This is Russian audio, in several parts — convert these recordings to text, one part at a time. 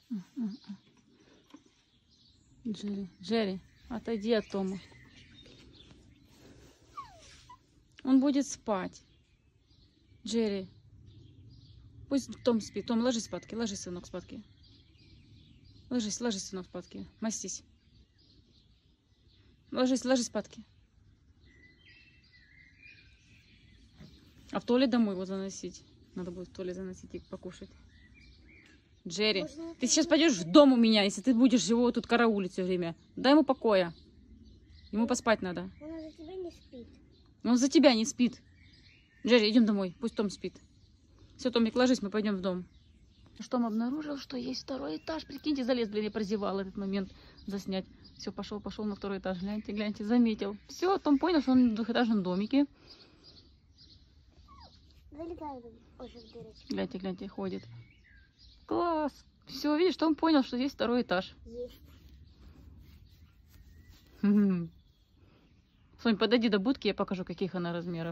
Джерри, отойди от Тома. Он будет спать. Джерри. Пусть Том спит. Том, ложись спадки. Ложись, сынок, спадки. Ложись, сынок, спадки. Мастись. Ложись спадки. А в туалет домой его заносить. Надо будет в туалет заносить и покушать. Джерри, ты сейчас пойдешь в дом у меня, если ты будешь его тут караулить все время. Дай ему покоя. Ему поспать надо. Он за тебя не спит. Он за тебя не спит. Джерри, идем домой. Пусть Том спит. Все, Томик, ложись, мы пойдем в дом. Том обнаружил, что есть второй этаж. Прикиньте, залез, блин, я прозевал этот момент заснять. Все, пошел на второй этаж. Гляньте, заметил. Все, Том понял, что он в двухэтажном домике. Гляньте, ходит. Класс. Все, видишь, Том понял, что есть второй этаж. Есть. Сонь, подойди до будки, я покажу, каких она размеров.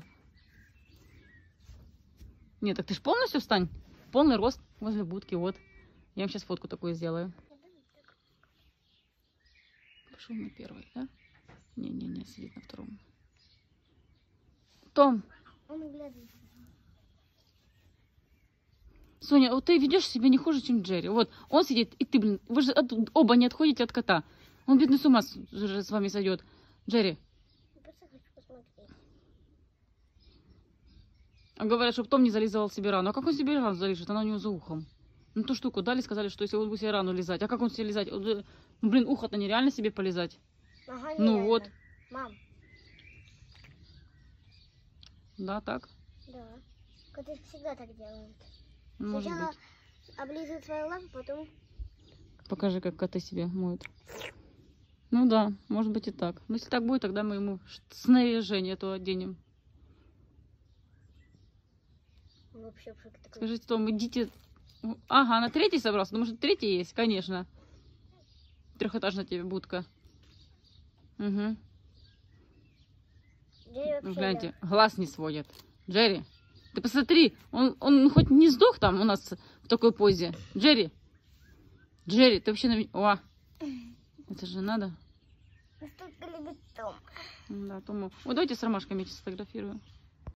Нет, так ты ж полностью встань. Полный рост возле будки, вот. Я вам сейчас фотку такую сделаю. Пошел на первый, да? Не, сидит на втором. Том. Соня, вот ты ведешь себя не хуже, чем Джерри. Вот, он сидит, и ты, блин, вы же оба не отходите от кота. Он, бедный, с ума с вами сойдет. Джерри. А говорят, чтобы Том не зализывал себе рану. А как он себе рану залижет? Она у него за ухом. Ну, ту штуку дали, сказали, что если он будет себе рану лизать. А как он себе лизать? Ну, блин, ухо-то нереально себе полизать. Ага, ну вот. Мам. Да, так? Да. Коты всегда так делают. Может Сначала быть. облизывают свою лапу, потом... Покажи, как коты себе моют. Ну да, может быть и так. Но если так будет, тогда мы ему снаряжение то оденем. Вообще, такой... Скажите, Том, идите... Ага, на третий собрался? Ну, может, третий есть? Конечно. Трехэтажная тебе будка. Угу. Ну, гляньте, глаз не сводит. Джерри, ты посмотри, он хоть не сдох там у нас в такой позе. Джерри, ты вообще на меня... О, это же надо. Настолько любит Том. Да, Тому. Вот давайте с ромашками я сфотографирую.